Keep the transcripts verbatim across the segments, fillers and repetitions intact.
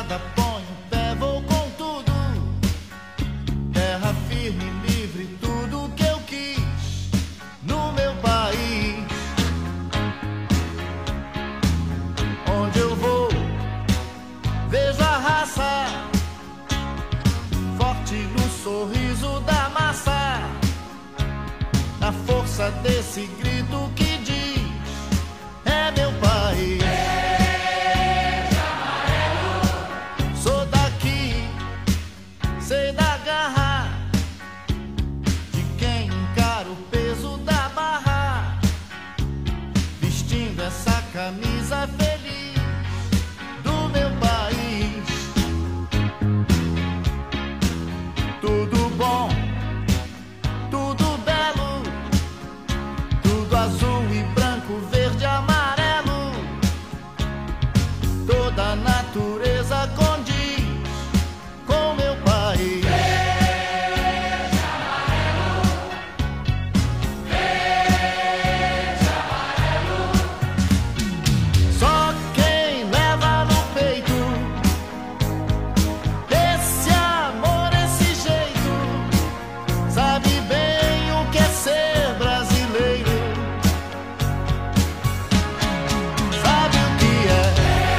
estrada, ponho o pé, vou com tudo. Terra firme, livre, tudo que eu quis no meu país. Onde eu vou, vejo a raça forte no sorriso da massa, na força desse grito que diz: é meu país. Sei da garra de quem encara o peso da barra, vestindo essa camisa feliz do meu país. Tudo bom, tudo belo, tudo azul e branco, verde e amarelo. Toda a natureza condiz com meu país. Verde, amarelo, verde, amarelo. Só quem leva no peito esse amor, esse jeito, sabe bem o que é ser brasileiro. Sabe o que é?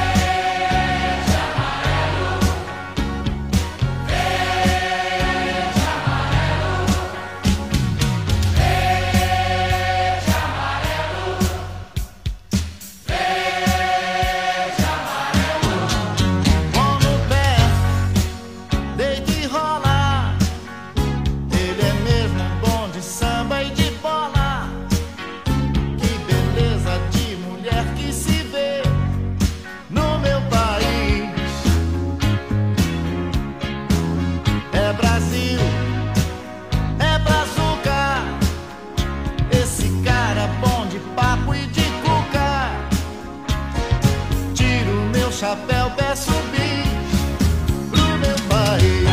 Chapéu, peço bis pro meu país.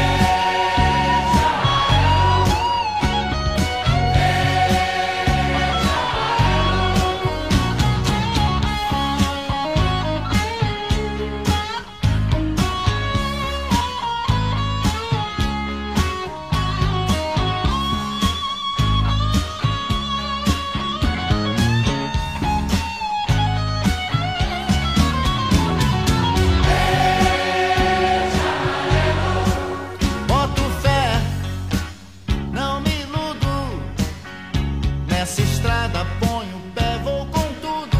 Nessa estrada ponho o pé, vou com tudo.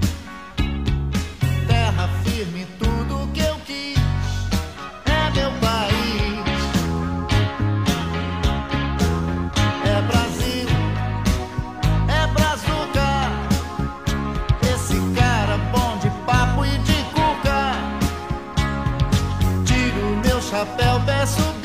Terra firme, tudo que eu quis, é meu país. É Brasil, é brazuca, esse cara bom de papo e de cuca. Tiro meu chapéu, peço